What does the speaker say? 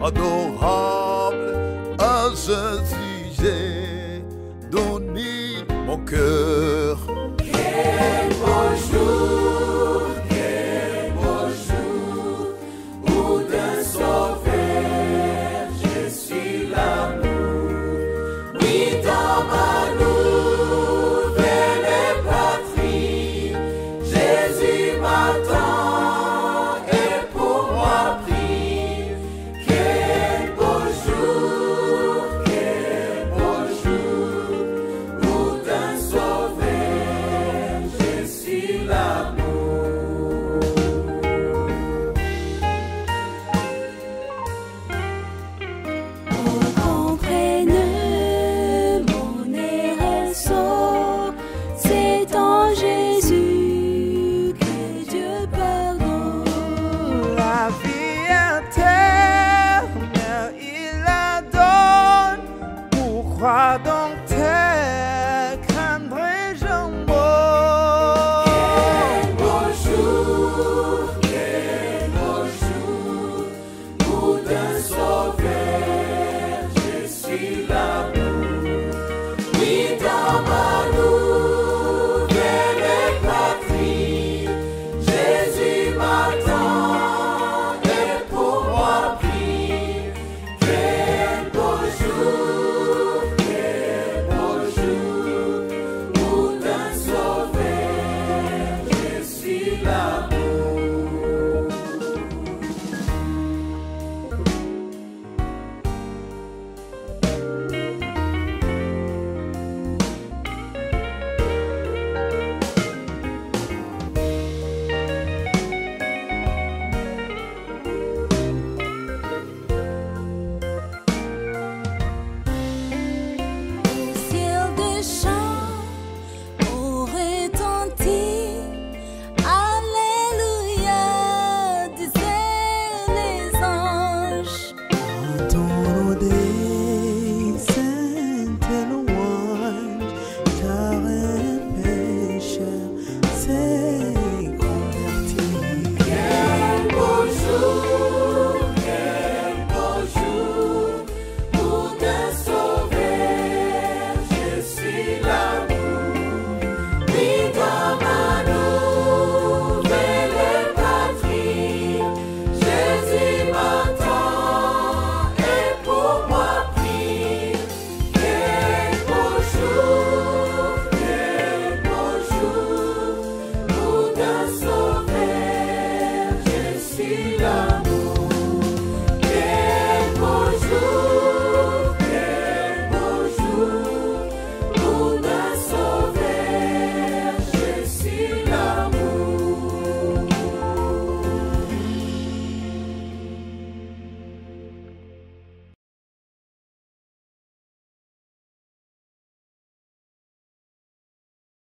adorable à Jésus, j'ai donné mon cœur. Quel beau jour, où d'un sauveur je suis l'amour. Oui, dans ma nouvelle patrie, Jésus m'attend et pour moi prie. Quel beau jour, où d'un sauveur je suis l'amour. Qu'on comprenne mon RSO, c'est en Jésus que Dieu pardonne. La vie éternelle, il la donne. Pourquoi donc